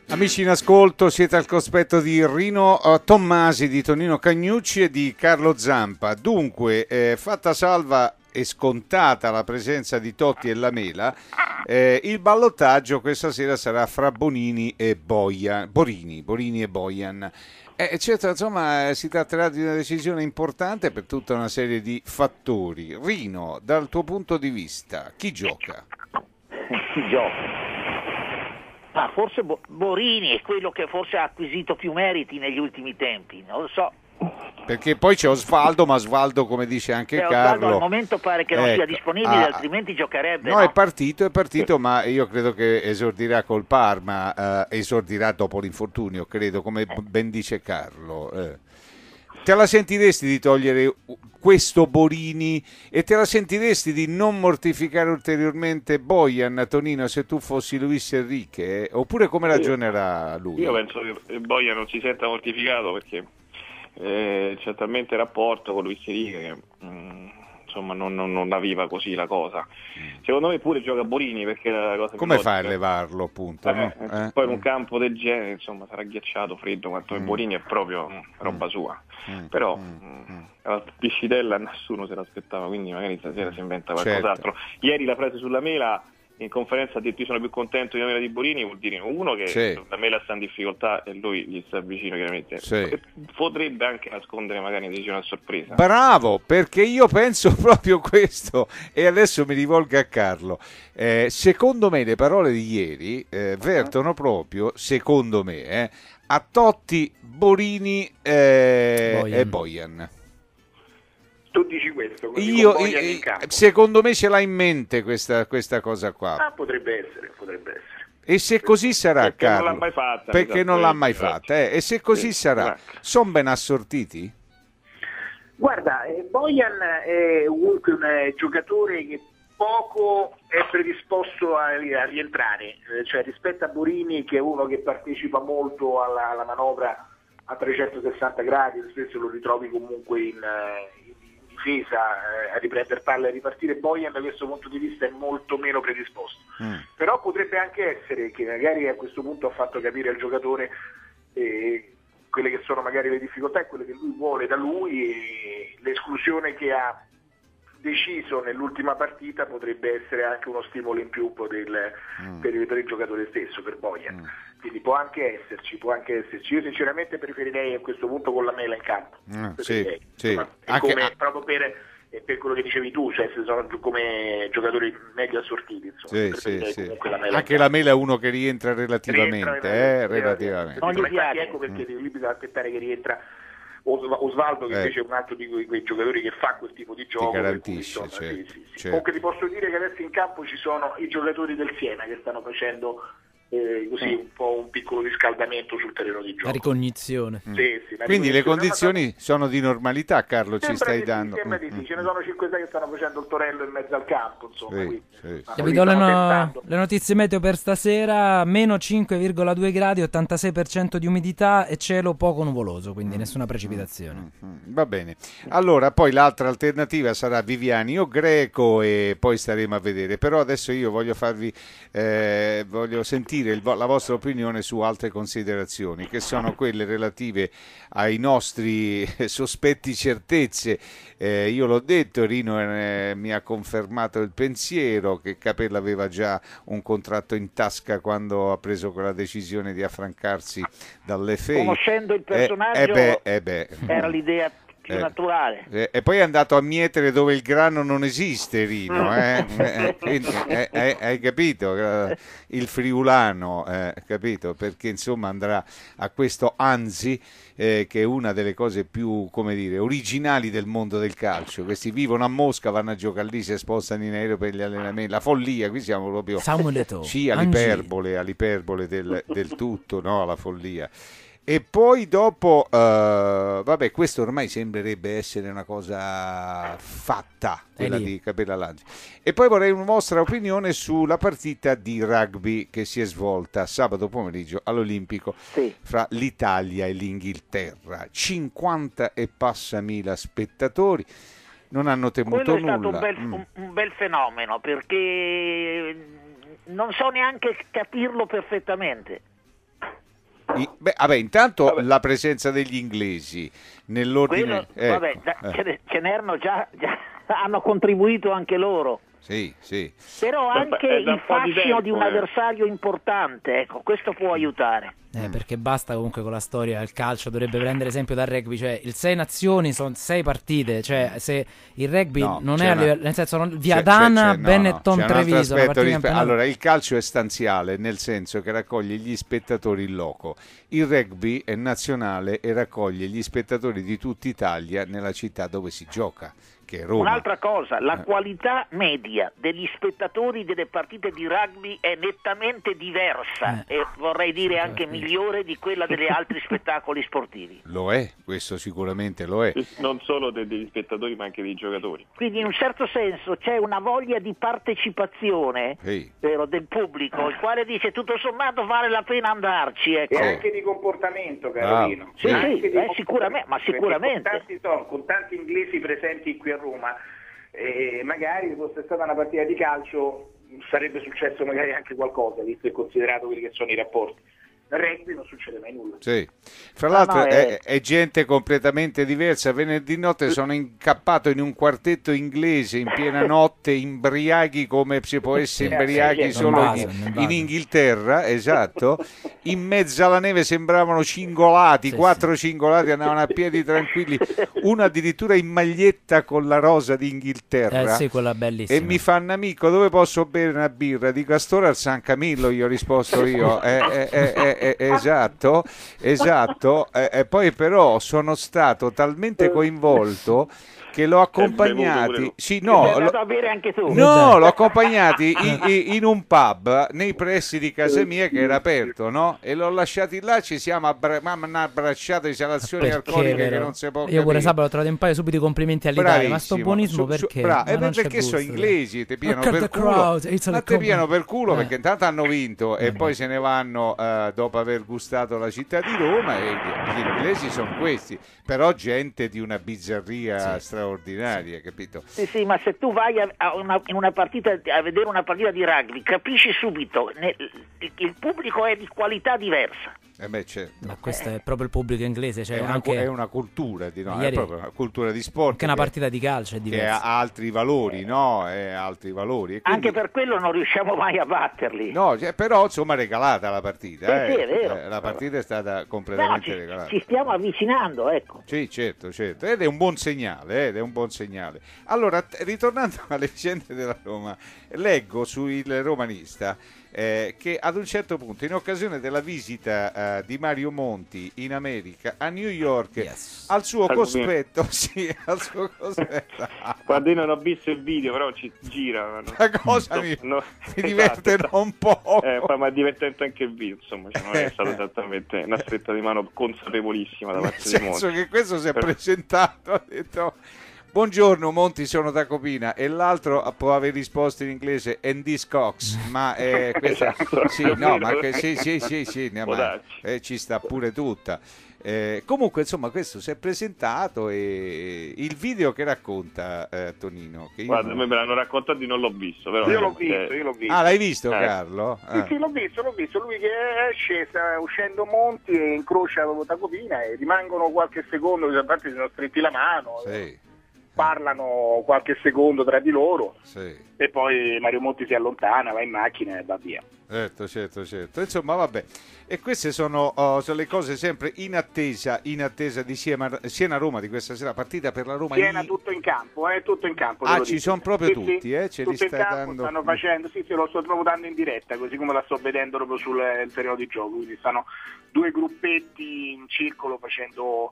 Amici in ascolto, siete al cospetto di Rino Tommasi, di Tonino Cagnucci e di Carlo Zampa. Dunque, fatta salva e scontata la presenza di Totti e Lamela, il ballottaggio questa sera sarà fra Borini e Borini e Bojan. Certo, insomma, si tratterà di una decisione importante per tutta una serie di fattori. Rino, dal tuo punto di vista, chi gioca? Chi gioca? Forse Borini è quello che forse ha acquisito più meriti negli ultimi tempi, non lo so. Perché poi c'è Osvaldo, ma Osvaldo, come dice anche Carlo, al momento pare che non sia disponibile, altrimenti giocherebbe. No, è partito, ma io credo che esordirà col Parma, esordirà dopo l'infortunio, credo, come ben dice Carlo. Te la sentiresti di togliere questo Borini e te la sentiresti di non mortificare ulteriormente Bojan, Tonino, se tu fossi Luis Enrique? Oppure come ragionerà lui? Io penso che Bojan non si senta mortificato perché c'è talmente rapporto con Luis Enrique che insomma non la viva così la cosa. Secondo me pure gioca Borini perché la cosa come fai a levarlo, appunto? Poi in un campo del genere insomma sarà ghiacciato, freddo quanto Borini è proprio roba sua. Però la piscitella nessuno se l'aspettava, quindi magari stasera si inventa qualcos'altro. Certo. Ieri la frase sulla Mela in conferenza ha detto: io sono più contento di Mela di Borini, vuol dire uno che la Mela sta in difficoltà e lui gli sta vicino chiaramente. Potrebbe anche nascondere magari una decisione a sorpresa. Bravo, perché io penso proprio questo, e adesso mi rivolgo a Carlo. Secondo me le parole di ieri vertono proprio, secondo me, a Totti, Borini e Bojan. Tu dici questo? Secondo me ce l'ha in mente questa cosa qua. Potrebbe essere. E se così sarà, perché Carlo? non l'ha mai fatta, perché non l'ha mai fatta. E se così sarà, sono ben assortiti? Guarda, Bojan è comunque un giocatore che poco è predisposto a rientrare, cioè rispetto a Borini, che è uno che partecipa molto alla manovra a 360 gradi, spesso lo ritrovi comunque in difesa, a riprendere palle e a ripartire. Bojan da questo punto di vista è molto meno predisposto, però potrebbe anche essere che magari a questo punto ha fatto capire al giocatore quelle che sono magari le difficoltà e quelle che lui vuole da lui, e l'esclusione che ha deciso nell'ultima partita potrebbe essere anche uno stimolo in più per il giocatore stesso, per Bojan. Quindi può anche esserci. Io sinceramente preferirei a questo punto con la Mela in campo. Insomma, proprio per quello che dicevi tu, cioè se sono come giocatori meglio assortiti, insomma, anche la Mela è uno che rientra relativamente. Non gli piace, ecco perché lui bisogna aspettare che rientra Osvaldo, che invece è un altro di quei giocatori che fa quel tipo di gioco, ti garantisce. Comunque ti posso dire che adesso in campo ci sono i giocatori del Siena che stanno facendo così un po' un piccolo riscaldamento sul terreno di gioco. La ricognizione. Quindi le condizioni sono di normalità, Carlo, ci stai dando. Sembra di sì, ce ne sono 5-6 che stanno facendo il torello in mezzo al campo, insomma. Vi do le notizie meteo per stasera: meno 5,2 gradi, 86% di umidità e cielo poco nuvoloso, quindi nessuna precipitazione. Va bene. Allora, poi l'altra alternativa sarà Viviani o Greco e poi staremo a vedere. Però adesso io voglio voglio sentire la vostra opinione su altre considerazioni, che sono quelle relative ai nostri sospetti certezze. Io l'ho detto, Rino mi ha confermato il pensiero che Capello aveva già un contratto in tasca quando ha preso quella decisione di affrancarsi dall'FA. Conoscendo il personaggio era l'idea più naturale. E poi è andato a mietere dove il grano non esiste, Rino, quindi, hai capito? Il friulano, capito? Perché insomma andrà a questo Anzi, che è una delle cose più, come dire, originali del mondo del calcio. Questi vivono a Mosca, vanno a giocare lì, si spostano in aereo per gli allenamenti, la follia, qui siamo proprio all'iperbole del tutto, no? La follia. E poi dopo, questo ormai sembrerebbe essere una cosa fatta, quella di Capella Langi. E poi vorrei una vostra opinione sulla partita di rugby che si è svolta sabato pomeriggio all'Olimpico fra l'Italia e l'Inghilterra. 50 e passa mila spettatori, non hanno temuto nulla. Quello è stato un bel fenomeno, perché non so neanche capirlo perfettamente. Intanto la presenza degli inglesi nell'ordine... Ce n'erano già hanno contribuito anche loro. Sì. Però anche il fascino di un avversario importante, ecco, questo può aiutare. Perché basta comunque con la storia, il calcio dovrebbe prendere esempio dal rugby, cioè il 6 nazioni sono 6 partite, cioè se il rugby non è a livello, nel senso Viadana, Benetton, Treviso, allora il calcio è stanziale, nel senso che raccoglie gli spettatori in loco, il rugby è nazionale e raccoglie gli spettatori di tutta Italia nella città dove si gioca, che è Roma. Un'altra cosa, la qualità media degli spettatori delle partite di rugby è nettamente diversa e vorrei dire anche migliore di quella degli altri spettacoli sportivi. Lo è, questo sicuramente lo è. Non solo degli spettatori ma anche dei giocatori. Quindi in un certo senso c'è una voglia di partecipazione del pubblico, il quale dice tutto sommato vale la pena andarci. Ecco. E anche di comportamento, Carolino. Sicuramente. Con tanti inglesi presenti qui a Roma, magari se fosse stata una partita di calcio sarebbe successo magari anche qualcosa, visto e considerato quelli che sono i rapporti. Nel rugby non succede mai nulla. Sì. Fra l'altro è gente completamente diversa. Venerdì notte sono incappato in un quartetto inglese in piena notte, imbriachi come si può essere imbriachi solo in Inghilterra, esatto. In mezzo alla neve sembravano cingolati, 4 cingolati andavano a piedi tranquilli, uno addirittura in maglietta con la rosa d'Inghilterra. Quella bellissima. E mi fanno: amico, dove posso bere una birra? Dico: a st'ora al San Camillo, gli ho risposto io. Esatto. E poi però sono stato talmente coinvolto che l'ho accompagnati. L'ho accompagnati in un pub nei pressi di casa mia che era aperto, no? E l'ho lasciati là, ci siamo abbracciati, installazioni alcoliche che non si può capire. Io pure sabato ho trovato in paio subito i complimenti all'Italia, ma sto buonismo perché? Perché sono inglesi, ti piano per culo. Ma ti piano per culo perché intanto hanno vinto e poi se ne vanno dopo aver gustato la città di Roma, e gli inglesi sono questi, però gente di una bizzarria straordinaria, capito? Sì, ma se tu vai in una partita a vedere una partita di rugby, capisci subito il pubblico è di qualità diversa. Certo. Ma questo è proprio il pubblico inglese, cioè è una cultura è proprio una cultura di sport. Anche una partita di calcio è diversa. Che ha altri valori, no? Altri valori. E quindi... Anche per quello non riusciamo mai a batterli. No, però insomma regalata la partita. Sì, è vero. La partita è stata completamente regalata. Ci stiamo avvicinando, ecco. Sì, certo. Ed è un buon segnale, Allora, ritornando alle vicende della Roma, leggo su Il Romanista che ad un certo punto, in occasione della visita di Mario Monti in America a New York, al suo cospetto, Guarda, io non ho visto il video, però ci gira. La cosa mi diverte un po'. Ma è divertente anche il video, insomma, non è stata esattamente una stretta di mano consapevolissima da parte di Monti. Nel senso che questo si è presentato, ha detto: buongiorno Monti, sono da Copina, e l'altro può aver risposto in inglese "and this Cox", ma questa ci sta pure tutta. Comunque insomma questo si è presentato, e il video che racconta Tonino, che guarda, me l'hanno raccontato, non l'ho visto, però io l'ho visto. Ah, l'hai visto, Carlo? Sì, l'ho visto, lui che esce, sta uscendo Monti e incrocia Tacopina e rimangono qualche secondo, a parte si sono stretti la mano, parlano qualche secondo tra di loro, e poi Mario Monti si allontana, va in macchina e va via. Certo. Insomma, vabbè. E queste sono le cose sempre in attesa di Siena-Roma di questa sera, partita per la Roma. Siena tutto in campo. Ci sono proprio tutti, ce li stai dando. Stanno facendo, lo sto proprio dando in diretta, così come la sto vedendo proprio sul terreno di gioco, quindi stanno 2 gruppetti in circolo facendo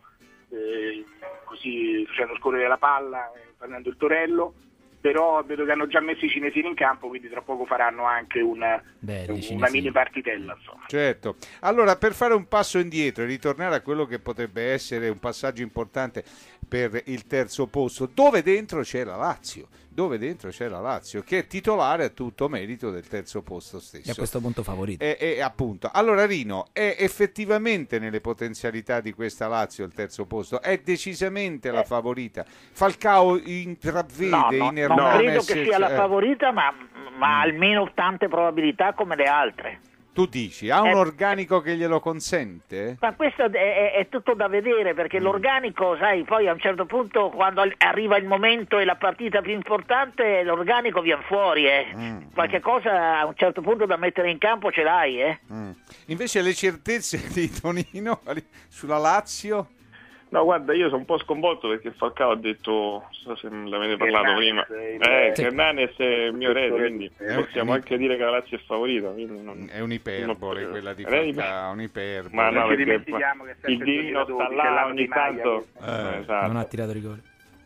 scorrere la palla, prendendo il torello, però vedo che hanno già messo i cinesini in campo, quindi tra poco faranno anche una mini partitella, insomma. Certo. Allora, per fare un passo indietro e ritornare a quello che potrebbe essere un passaggio importante per il terzo posto, dove dentro c'è la Lazio, che è titolare a tutto merito del terzo posto stesso. E a questo punto favorito. Appunto. Allora, Rino, è effettivamente nelle potenzialità di questa Lazio il terzo posto? È decisamente la favorita? Falcao intravede in Hernanes? Non credo che sia la favorita, ma almeno tante probabilità come le altre. Tu dici, ha un organico che glielo consente? Ma questo è tutto da vedere, perché l'organico, sai, poi a un certo punto, quando arriva il momento e la partita più importante, l'organico viene fuori, qualche cosa a un certo punto da mettere in campo ce l'hai, Invece le certezze di Tonino sulla Lazio? No, guarda, io sono un po' sconvolto perché Falcao ha detto, non so se l'avete parlato prima, che Hernanes è il mio erede, quindi possiamo anche dire che la Lazio è favorita. È un'iperbole quella di Falcao, un'iperbole. Ma no, perché il Divino sta là ogni tanto. Esatto. Non ha tirato rigore.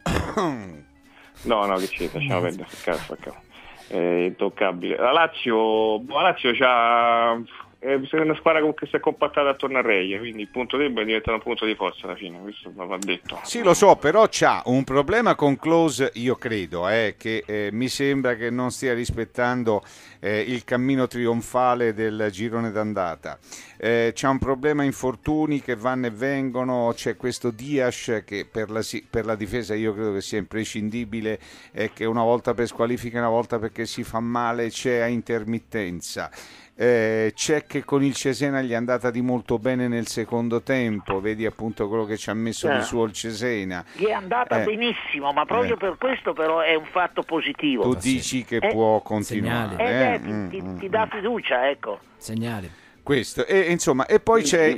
No, che ci lasciamo perdere Falcao. È intoccabile. La Lazio c'ha... È una squadra che si è compattata attorno a Reie, quindi il punto debole è diventato un punto di forza alla fine, questo va detto. Sì, lo so, però c'ha un problema con Klose, io credo, che mi sembra che non stia rispettando il cammino trionfale del girone d'andata. C'ha un problema infortuni che vanno e vengono, c'è questo Dias che per la difesa io credo che sia imprescindibile, che una volta per squalifica, una volta perché si fa male, c'è a intermittenza. C'è che con il Cesena gli è andata di molto bene nel secondo tempo, vedi appunto quello che ci ha messo di suo il Cesena. Gli è andata benissimo, ma proprio per questo però è un fatto positivo. Tu dici che può continuare. Ti dà fiducia, ecco. Segnali. Questo, insomma, e poi c'è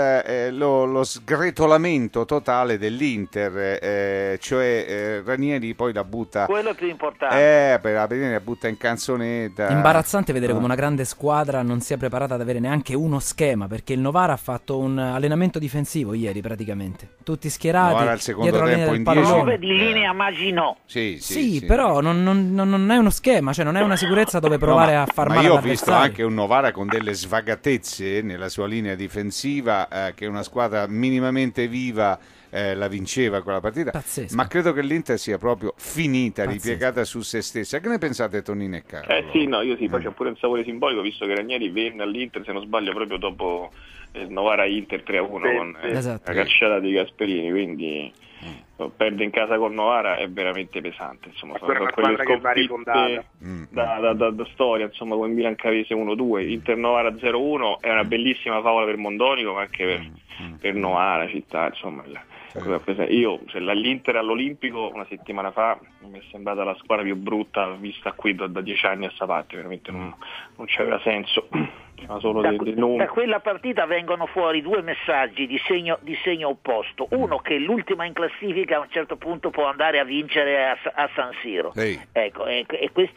lo sgretolamento totale dell'Inter, cioè Ranieri poi la butta. Quello è più importante. La butta in canzonetta. Imbarazzante vedere come una grande squadra non sia preparata ad avere neanche uno schema, perché il Novara ha fatto un allenamento difensivo ieri praticamente. Tutti schierati. Novara al secondo tempo in 10. 9 di linea Magino. Sì, però non è uno schema, cioè non è una sicurezza dove provare a far male all'avversario. Ma io ho visto anche un Novara con delle svagatezze nella sua linea difensiva, che una squadra minimamente viva la vinceva quella partita. Pazzesco. Ma credo che l'Inter sia proprio finita, ripiegata su se stessa. Che ne pensate, Tonino e Carlo? Io sì, poi c'è pure un sapore simbolico, visto che Ranieri venne all'Inter, se non sbaglio, proprio dopo il Novara Inter 3-1 con la cacciata di Gasperini, quindi perde in casa con Novara è veramente pesante, insomma, sono quelle sconfitte da storia, insomma, come Milan Cavese 1-2, Inter Novara 0-1 è una bellissima favola per Mondonico, ma anche per Novara città, insomma. Io l'Inter all'Olimpico una settimana fa mi è sembrata la squadra più brutta vista qui da 10 anni a sta parte, veramente non c'aveva senso. Solo da quella partita vengono fuori due messaggi di segno opposto. Uno, che l'ultima in classifica a un certo punto può andare a vincere a San Siro, ecco, e questo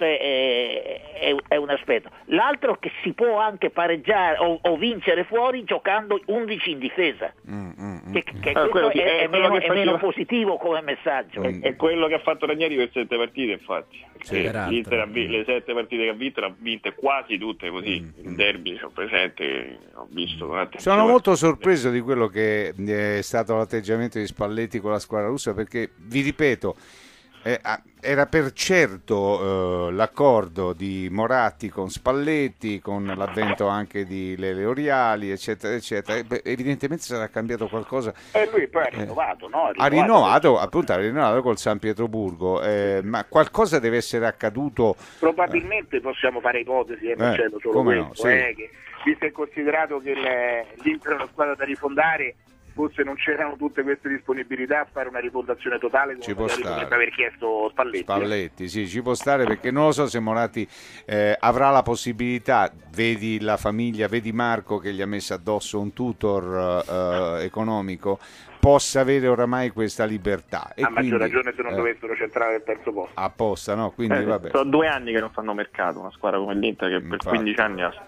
è un aspetto. L'altro, che si può anche pareggiare o vincere fuori giocando 11 in difesa, questo è meno positivo come messaggio. È quello che ha fatto Ranieri per 7 partite, infatti. L'Inter le 7 partite che ha vinto le ha vinte quasi tutte così. Il derby ho presente, ho visto con attenzione. Sono molto sorpreso di quello che è stato l'atteggiamento di Spalletti con la squadra russa, perché vi ripeto, era per certo l'accordo di Moratti con Spalletti, con l'avvento anche di Lele Oriali, eccetera, eccetera. Evidentemente sarà cambiato qualcosa. E lui poi ha rinnovato, no? Ha rinnovato col San Pietroburgo, ma qualcosa deve essere accaduto. Probabilmente possiamo fare ipotesi, non c'è solo questo, che visto e considerato che l'Inter è una squadra da rifondare, forse non c'erano tutte queste disponibilità a fare una rifondazione totale come potrebbe aver chiesto Spalletti. Sì, ci può stare, perché non lo so se Moratti avrà la possibilità, vedi la famiglia, vedi Marco che gli ha messo addosso un tutor economico, possa avere oramai questa libertà. A maggior ragione se non dovessero centrare il terzo posto. Apposta, no? Quindi vabbè. Sono 2 anni che non fanno mercato una squadra come l'Inter, che per 15 anni ha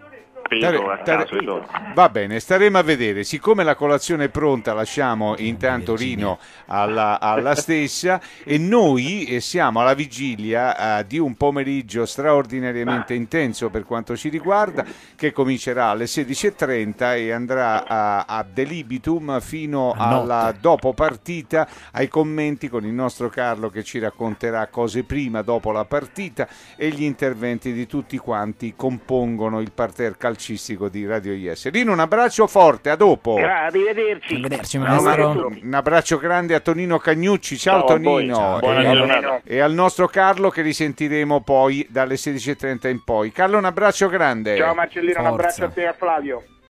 va bene, staremo a vedere. Siccome la colazione è pronta, lasciamo intanto Rino alla stessa, e noi siamo alla vigilia di un pomeriggio straordinariamente intenso per quanto ci riguarda, che comincerà alle 16:30 e andrà a De Libitum fino alla dopo partita, ai commenti con il nostro Carlo che ci racconterà cose prima, dopo la partita, e gli interventi di tutti quanti compongono il parterre calcistico calcistico di Radio IS. Rino, un abbraccio forte, a dopo. Arrivederci maestro. Un abbraccio grande a Tonino Cagnucci, ciao Tonino, e al nostro Carlo, che risentiremo poi dalle 16:30 in poi. Carlo, un abbraccio grande. Ciao Marcellino, Forza. un abbraccio a te e a Flavio.